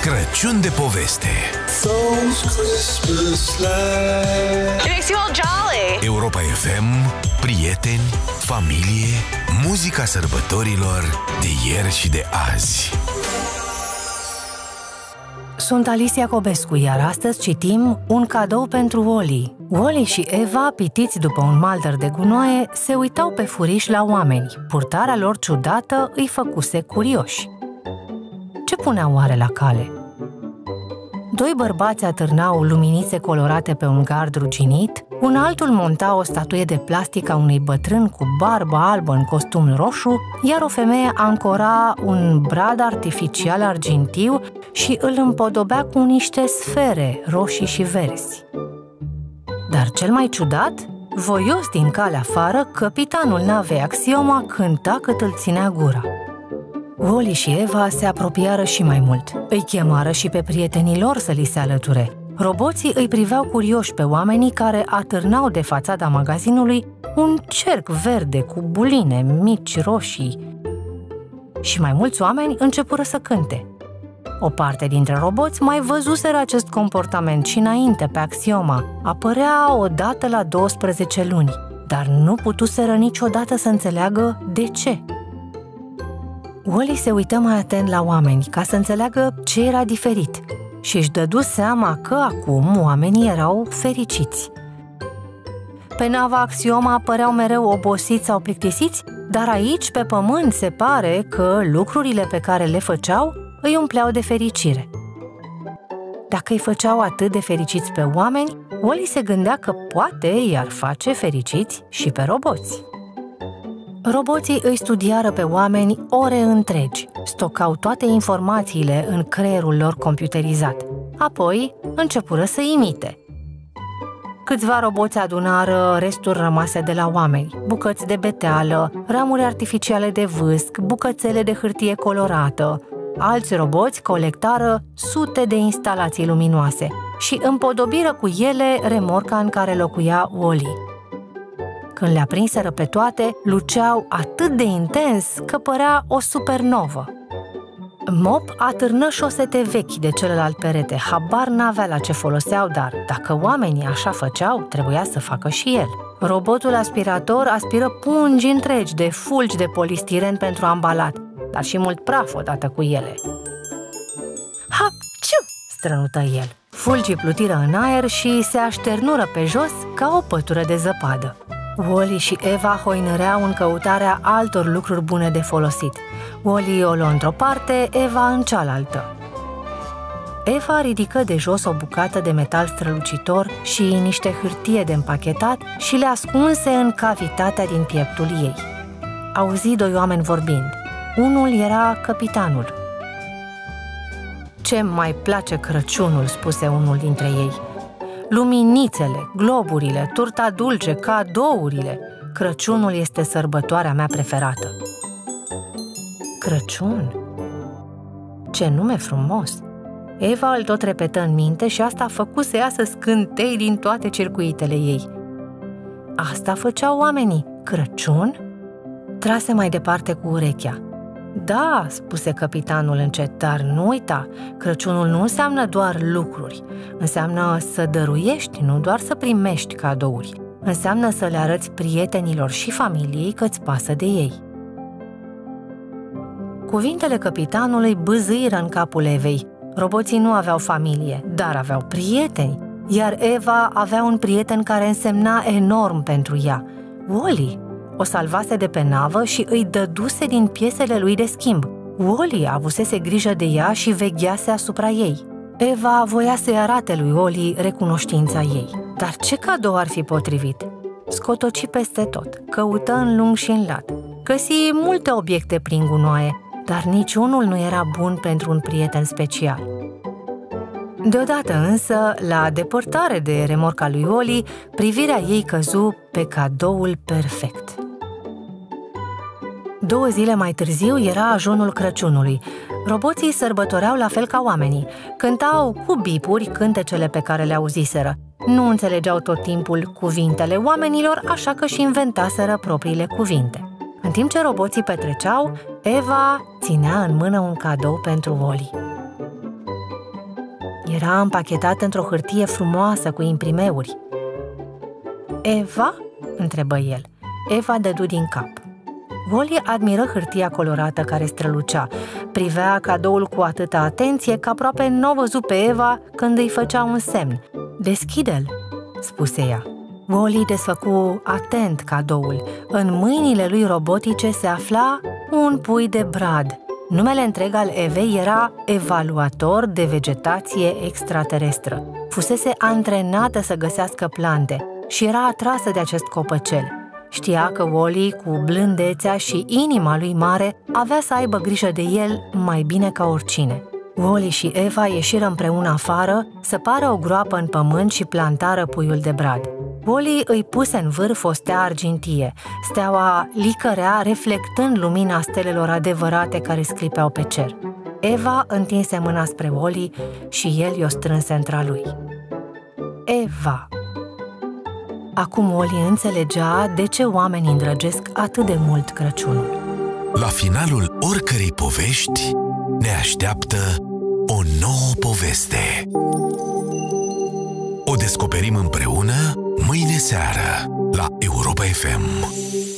Crăciun de poveste. It makes you all jolly. Europa FM, prieteni, familie, muzica sărbătorilor de ieri și de azi. Sunt Alicia Cobescu, iar astăzi citim Un cadou pentru Wally. Wally și Eva, pitiți după un maldăr de gunoaie, se uitau pe furiș la oameni. Purtarea lor ciudată îi făcuse curioși. Ce puneau oare la cale? Doi bărbați atârnau luminițe colorate pe un gard ruginit, un altul monta o statuie de plastic a unui bătrân cu barbă albă în costum roșu, iar o femeie ancora un brad artificial argintiu și îl împodobea cu niște sfere roșii și verzi. Dar cel mai ciudat, voios din calea afară, capitanul navei Axioma cânta cât îl ținea gura. Wally și Eva se apropiară și mai mult. Îi chemară și pe prietenii lor să li se alăture. Roboții îi priveau curioși pe oamenii care atârnau de fațada magazinului un cerc verde cu buline mici roșii. Și mai mulți oameni începură să cânte. O parte dintre roboți mai văzuseră acest comportament și înainte pe Axioma. Apărea odată la 12 luni, dar nu putuseră niciodată să înțeleagă de ce. Wally se uită mai atent la oameni ca să înțeleagă ce era diferit și își dădu seama că acum oamenii erau fericiți. Pe nava Axioma păreau mereu obosiți sau plictisiți, dar aici, pe pământ, se pare că lucrurile pe care le făceau îi umpleau de fericire. Dacă îi făceau atât de fericiți pe oameni, Wally se gândea că poate i-ar face fericiți și pe roboți. Roboții îi studiară pe oameni ore întregi, stocau toate informațiile în creierul lor computerizat. Apoi începură să imite. Câțiva roboți adunară resturi rămase de la oameni, bucăți de beteală, ramuri artificiale de vâsc, bucățele de hârtie colorată. Alți roboți colectară sute de instalații luminoase și împodobiră cu ele remorca în care locuia Wally. Când le aprinseră pe toate, luceau atât de intens că părea o supernovă. Mop atârnă șosete vechi de celălalt perete, habar n-avea la ce foloseau, dar dacă oamenii așa făceau, trebuia să facă și el. Robotul aspirator aspiră pungi întregi de fulgi de polistiren pentru ambalat, dar și mult praf odată cu ele. Hapciu! Strănută el. Fulgii plutiră în aer și se așternură pe jos ca o pătură de zăpadă. Wally și Eva hoinăreau în căutarea altor lucruri bune de folosit. Wally o luă într-o parte, Eva în cealaltă. Eva ridică de jos o bucată de metal strălucitor și niște hârtie de împachetat și le ascunse în cavitatea din pieptul ei. Auzi doi oameni vorbind. Unul era capitanul. Ce mai place Crăciunul, spuse unul dintre ei. Luminițele, globurile, turta dulce, cadourile. Crăciunul este sărbătoarea mea preferată. Crăciun? Ce nume frumos! Eva îl tot repetă în minte și asta a făcut să iasă scântei din toate circuitele ei. Asta făceau oamenii. Crăciun? Trase mai departe cu urechea. Da, spuse capitanul încet, dar nu uita, Crăciunul nu înseamnă doar lucruri, înseamnă să dăruiești, nu doar să primești cadouri. Înseamnă să le arăți prietenilor și familiei că-ți pasă de ei. Cuvintele capitanului bâzâiră în capul Evei. Roboții nu aveau familie, dar aveau prieteni, iar Eva avea un prieten care însemna enorm pentru ea, Wally. O salvase de pe navă și îi dăduse din piesele lui de schimb. Wally avusese grijă de ea și veghease asupra ei. Eva voia să-i arate lui Wally recunoștința ei. Dar ce cadou ar fi potrivit? Scotoci peste tot, căută în lung și în lat. Găsi multe obiecte prin gunoaie, dar niciunul nu era bun pentru un prieten special. Deodată însă, la depărtare de remorca lui Wally, privirea ei căzu pe cadoul perfect. 2 zile mai târziu era ajunul Crăciunului. Roboții sărbătoreau la fel ca oamenii. Cântau cu bipuri cântecele pe care le auziseră. Nu înțelegeau tot timpul cuvintele oamenilor, așa că și inventaseră propriile cuvinte. În timp ce roboții petreceau, Eva ținea în mână un cadou pentru Wally. Era împachetat într-o hârtie frumoasă cu imprimeuri. Eva? Întrebă el. Eva dădu din cap. Wally admiră hârtia colorată care strălucea. Privea cadoul cu atâta atenție că aproape n-o văzut pe Eva când îi făcea un semn. Deschide-l, spuse ea. Wally desfăcu atent cadoul. În mâinile lui robotice se afla un pui de brad. Numele întreg al Evei era evaluator de vegetație extraterestră. Fusese antrenată să găsească plante și era atrasă de acest copăcel. Știa că Wally, cu blândețea și inima lui mare, avea să aibă grijă de el mai bine ca oricine. Wally și Eva ieșiră împreună afară, săpară o groapă în pământ și plantară puiul de brad. Wally îi puse în vârf o stea argintie. Steaua licărea, reflectând lumina stelelor adevărate care sclipeau pe cer. Eva întinse mâna spre Wally și el i-o strânse între lui. Eva. Acum Wally înțelegea de ce oamenii îndrăgesc atât de mult Crăciunul. La finalul oricărei povești ne așteaptă o nouă poveste. O descoperim împreună mâine seară la Europa FM.